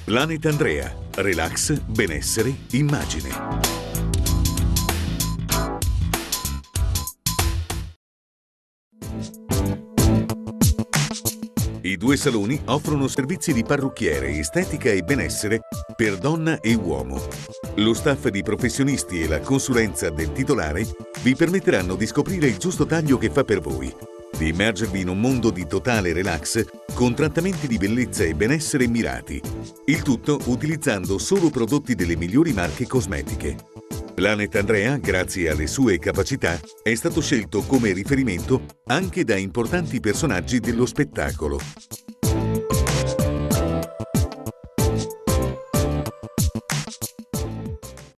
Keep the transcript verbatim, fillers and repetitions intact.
Planet Andrea. Relax, benessere, immagine. I due saloni offrono servizi di parrucchiere, estetica e benessere per donna e uomo. Lo staff di professionisti e la consulenza del titolare vi permetteranno di scoprire il giusto taglio che fa per voi, di immergervi in un mondo di totale relax con trattamenti di bellezza e benessere mirati. Il tutto utilizzando solo prodotti delle migliori marche cosmetiche. Planet Andrea, grazie alle sue capacità, è stato scelto come riferimento anche da importanti personaggi dello spettacolo.